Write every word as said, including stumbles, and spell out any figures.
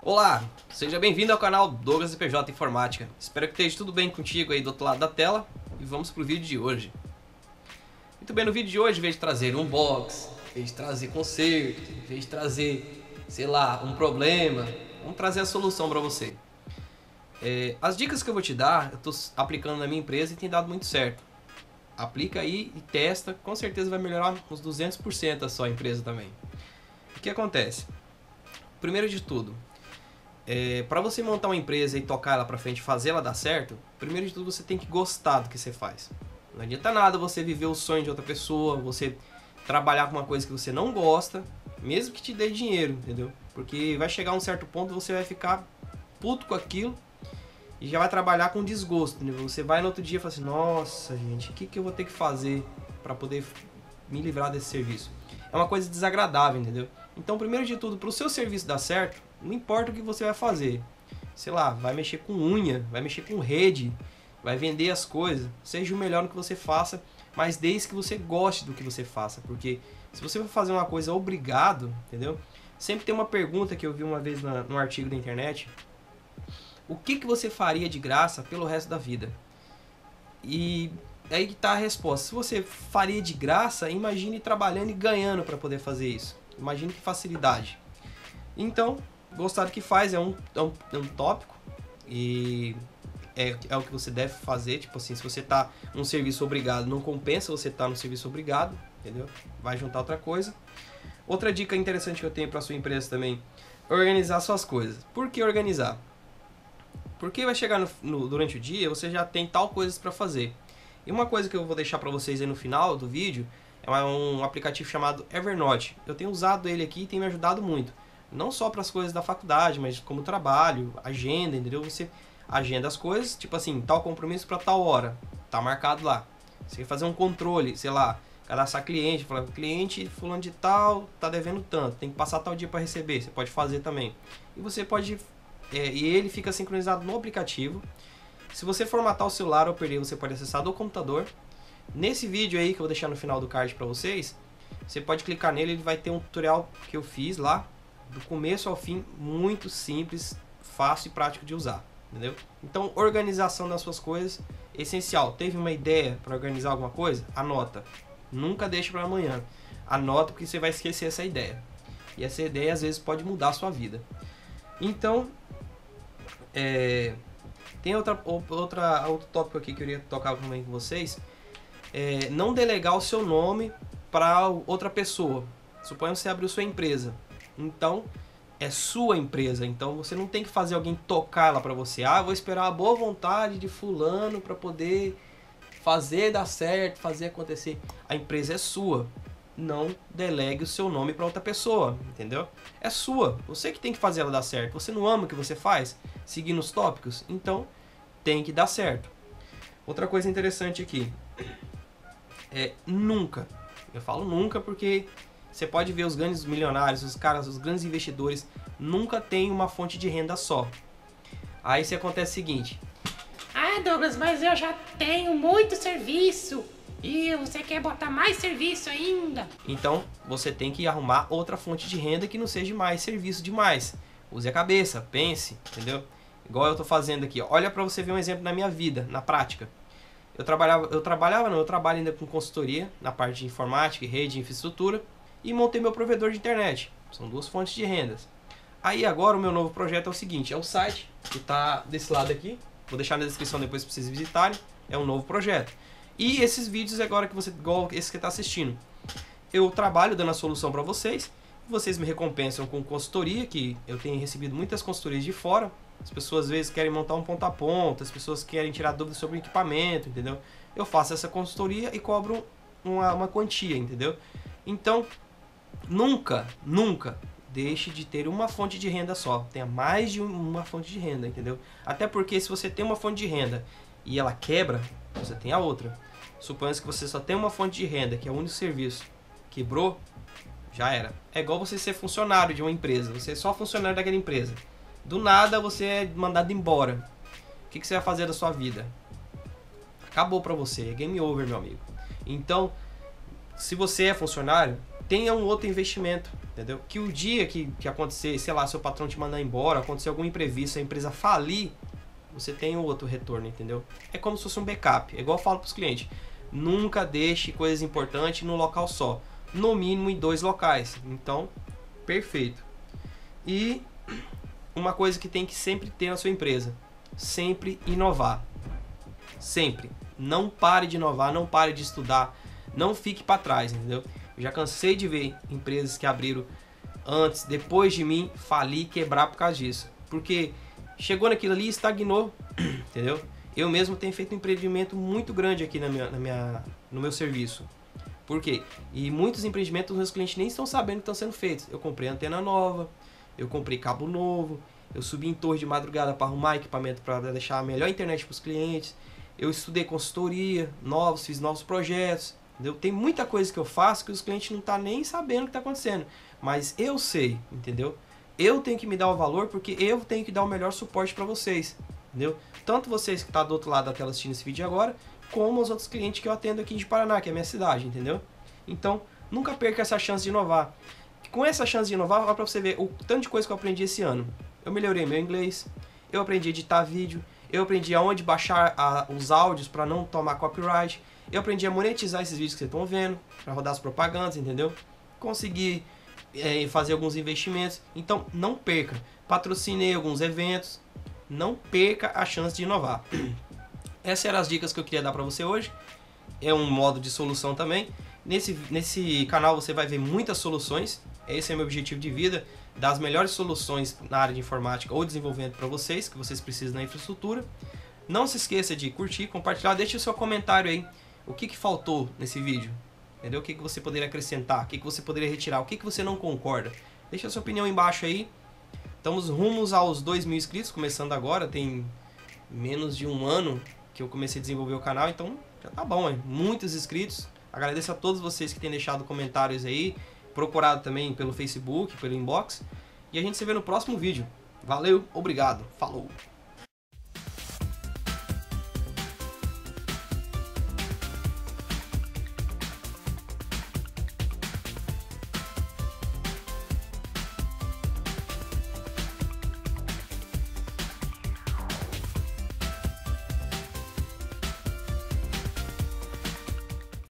Olá, seja bem-vindo ao canal Douglas C P J Informática. Espero que esteja tudo bem contigo aí do outro lado da tela e vamos pro vídeo de hoje. Muito bem, no vídeo de hoje, em vez de trazer um unboxing, em vez de trazer conserto, em vez de trazer, sei lá, um problema, vamos trazer a solução para você. É, as dicas que eu vou te dar, eu estou aplicando na minha empresa e tem dado muito certo. Aplica aí e testa, com certeza vai melhorar uns duzentos por cento a sua empresa também. O que acontece? Primeiro de tudo, é, para você montar uma empresa e tocar ela para frente, fazer ela dar certo, primeiro de tudo você tem que gostar do que você faz. Não adianta nada você viver o sonho de outra pessoa, você trabalhar com uma coisa que você não gosta, mesmo que te dê dinheiro, entendeu? Porque vai chegar um certo ponto você vai ficar puto com aquilo e já vai trabalhar com desgosto, entendeu? Você vai no outro dia e fala assim, nossa gente, o que, que eu vou ter que fazer para poder me livrar desse serviço? É uma coisa desagradável, entendeu? Então, primeiro de tudo, para o seu serviço dar certo, não importa o que você vai fazer. Sei lá, vai mexer com unha, vai mexer com rede, vai vender as coisas. Seja o melhor no que você faça, mas desde que você goste do que você faça. Porque se você for fazer uma coisa obrigado, entendeu? Sempre tem uma pergunta que eu vi uma vez na, num artigo da internet. O que, que você faria de graça pelo resto da vida? E aí que está a resposta. Se você faria de graça, imagine trabalhando e ganhando para poder fazer isso. Imagine que facilidade. Então, gostar do que faz é um, é um, é um tópico e é, é o que você deve fazer. Tipo assim, se você está num serviço obrigado, não compensa você estar tá no serviço obrigado, entendeu? Vai juntar outra coisa. Outra dica interessante que eu tenho para sua empresa também, organizar suas coisas. Por que organizar? Porque vai chegar no, no, durante o dia, você já tem tal coisas para fazer. E uma coisa que eu vou deixar para vocês aí no final do vídeo é um aplicativo chamado Evernote. Eu tenho usado ele aqui e tem me ajudado muito. Não só para as coisas da faculdade, mas como trabalho, agenda, entendeu? Você agenda as coisas, tipo assim, tal compromisso para tal hora, tá marcado lá. Você quer fazer um controle, sei lá, cadastrar cliente, falar, cliente fulano de tal, tá devendo tanto, tem que passar tal dia para receber, você pode fazer também. E você pode, é, e ele fica sincronizado no aplicativo. Se você formatar o celular ou perder, você pode acessar do computador. Nesse vídeo aí que eu vou deixar no final do card para vocês, você pode clicar nele, ele vai ter um tutorial que eu fiz lá, do começo ao fim, muito simples, fácil e prático de usar, entendeu? Então, organização das suas coisas, essencial. Teve uma ideia para organizar alguma coisa? Anota. Nunca deixe para amanhã. Anota porque você vai esquecer essa ideia. E essa ideia às vezes pode mudar a sua vida. Então, é, tem outra, outra, outro tópico aqui que eu queria tocar também com vocês. É, não delegar o seu nome para outra pessoa. Suponha que você abriu sua empresa. Então, é sua empresa. Então, você não tem que fazer alguém tocar ela para você. Ah, vou esperar a boa vontade de fulano para poder fazer dar certo, fazer acontecer. A empresa é sua. Não delegue o seu nome para outra pessoa, entendeu? É sua. Você que tem que fazer ela dar certo. Você não ama o que você faz? Seguindo os tópicos? Então, tem que dar certo. Outra coisa interessante aqui. É nunca. Eu falo nunca porque você pode ver os grandes milionários, os caras, os grandes investidores, nunca tem uma fonte de renda só. Aí se acontece o seguinte. Ah, Douglas, mas eu já tenho muito serviço. E você quer botar mais serviço ainda? Então, você tem que arrumar outra fonte de renda que não seja mais serviço demais. Use a cabeça, pense, entendeu? Igual eu tô fazendo aqui. Olha para você ver um exemplo na minha vida, na prática. Eu trabalhava, eu trabalhava não, eu trabalho ainda com consultoria na parte de informática, rede e infraestrutura e montei meu provedor de internet. São duas fontes de rendas. Aí agora o meu novo projeto é o seguinte, é o site que está desse lado aqui, vou deixar na descrição depois para vocês visitarem, é um novo projeto. E esses vídeos agora que você, igual esse que está assistindo, eu trabalho dando a solução para vocês, vocês me recompensam com consultoria, que eu tenho recebido muitas consultorias de fora. As pessoas às vezes querem montar um ponta a ponta, as pessoas querem tirar dúvidas sobre o equipamento, entendeu? Eu faço essa consultoria e cobro uma, uma quantia, entendeu? Então, nunca, nunca deixe de ter uma fonte de renda só. Tenha mais de uma fonte de renda, entendeu? Até porque se você tem uma fonte de renda e ela quebra, você tem a outra. Suponha que você só tem uma fonte de renda, que é o único serviço, quebrou, já era. É igual você ser funcionário de uma empresa, você é só funcionário daquela empresa. Do nada você é mandado embora. O que, que você vai fazer da sua vida? Acabou pra você, é game over, meu amigo. Então, se você é funcionário, tenha um outro investimento. entendeu? Que o dia que, que acontecer, sei lá, seu patrão te mandar embora, acontecer algum imprevisto, a empresa falir, você tem outro retorno, entendeu? É como se fosse um backup, é igual eu falo para os clientes, nunca deixe coisas importantes num local só, no mínimo em dois locais. Então, perfeito. E uma coisa que tem que sempre ter na sua empresa, sempre inovar, sempre. Não pare de inovar, não pare de estudar, não fique para trás, entendeu? Eu já cansei de ver empresas que abriram antes, depois de mim, falir, quebrar por causa disso. Porque chegou naquilo ali e estagnou, entendeu? Eu mesmo tenho feito um empreendimento muito grande aqui na minha, na minha, no meu serviço. Por quê? E muitos empreendimentos os meus clientes nem estão sabendo que estão sendo feitos. Eu comprei antena nova, eu comprei cabo novo, eu subi em torre de madrugada para arrumar equipamento para deixar a melhor internet para os clientes. Eu estudei consultoria, novos, fiz novos projetos. Entendeu? Tem muita coisa que eu faço que os clientes não estão nem sabendo o que está acontecendo. Mas eu sei, entendeu? Eu tenho que me dar o valor porque eu tenho que dar o melhor suporte para vocês. Entendeu? Tanto vocês que estão tá do outro lado da tela assistindo esse vídeo agora, como os outros clientes que eu atendo aqui de Paraná, que é a minha cidade, entendeu? Então, nunca perca essa chance de inovar. Com essa chance de inovar, olha para você ver o tanto de coisa que eu aprendi esse ano. Eu melhorei meu inglês, eu aprendi a editar vídeo, eu aprendi aonde baixar a, os áudios para não tomar copyright, eu aprendi a monetizar esses vídeos que vocês estão vendo, para rodar as propagandas, entendeu? Consegui é, fazer alguns investimentos, então não perca. Patrocinei alguns eventos, não perca a chance de inovar. Essas eram as dicas que eu queria dar para você hoje. É um modo de solução também. Nesse, nesse canal você vai ver muitas soluções. Esse é meu objetivo de vida, dar as melhores soluções na área de informática ou desenvolvimento para vocês, que vocês precisam na infraestrutura. Não se esqueça de curtir, compartilhar, deixe o seu comentário aí. O que, que faltou nesse vídeo? Entendeu? O que, que você poderia acrescentar? O que, que você poderia retirar? O que, que você não concorda? Deixa a sua opinião embaixo aí. Estamos rumos aos dois mil inscritos, começando agora. Tem menos de um ano que eu comecei a desenvolver o canal, então já tá bom, hein? Muitos inscritos. Agradeço a todos vocês que têm deixado comentários aí, procurado também pelo Facebook, pelo inbox. E a gente se vê no próximo vídeo. Valeu, obrigado, falou!